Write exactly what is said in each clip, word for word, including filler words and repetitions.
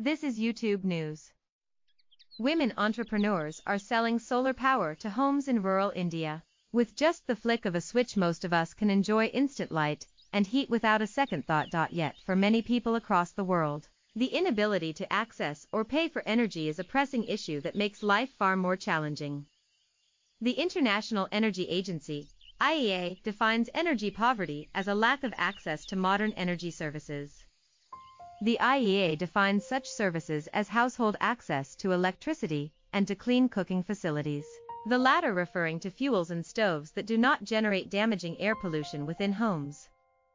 This is YouTube News. Women entrepreneurs are selling solar power to homes in rural India. With just the flick of a switch, most of us can enjoy instant light and heat without a second thought. Yet for many people across the world, the inability to access or pay for energy is a pressing issue that makes life far more challenging. The International Energy Agency, I E A, defines energy poverty as a lack of access to modern energy services. The I E A defines such services as household access to electricity and to clean cooking facilities, the latter referring to fuels and stoves that do not generate damaging air pollution within homes.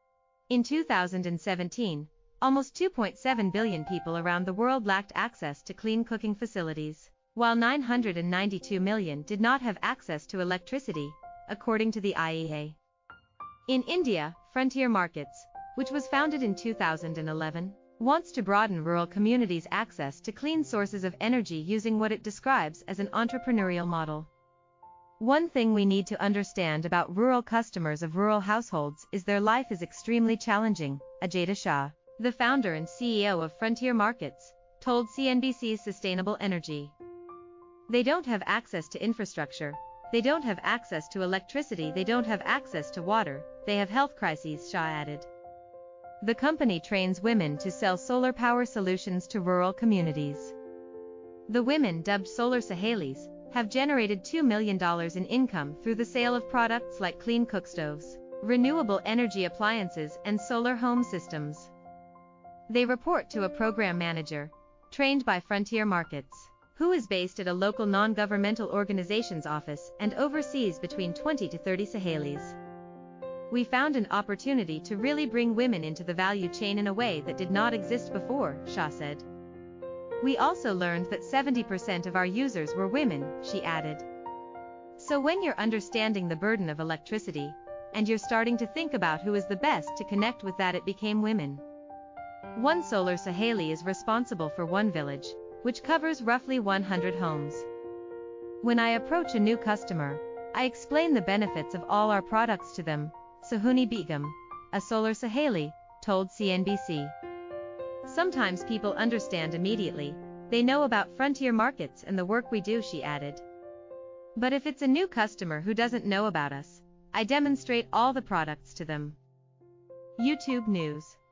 In two thousand seventeen, almost two point seven billion people around the world lacked access to clean cooking facilities, while nine hundred ninety-two million did not have access to electricity, according to the I E A. In India, Frontier Markets, which was founded in two thousand eleven, wants to broaden rural communities' access to clean sources of energy using what it describes as an entrepreneurial model. One thing we need to understand about rural customers of rural households is their life is extremely challenging, Ajita Shah, the founder and C E O of Frontier Markets, told C N B C's Sustainable Energy. They don't have access to infrastructure, they don't have access to electricity, they don't have access to water, they have health crises, Shah added. The company trains women to sell solar power solutions to rural communities. The women, dubbed Solar Sahelis, have generated two million dollars in income through the sale of products like clean cook stoves, renewable energy appliances, and solar home systems. They report to a program manager, trained by Frontier Markets, who is based at a local non-governmental organization's office and oversees between twenty to thirty Sahelis. We found an opportunity to really bring women into the value chain in a way that did not exist before, Shah said. We also learned that seventy percent of our users were women, she added. So when you're understanding the burden of electricity, and you're starting to think about who is the best to connect with that, it became women. One Solar Saheli is responsible for one village, which covers roughly one hundred homes. When I approach a new customer, I explain the benefits of all our products to them, Suhuni Begum, a Solar Saheli, told C N B C. Sometimes people understand immediately, they know about Frontier Markets and the work we do, she added. But if it's a new customer who doesn't know about us, I demonstrate all the products to them. YouTube News.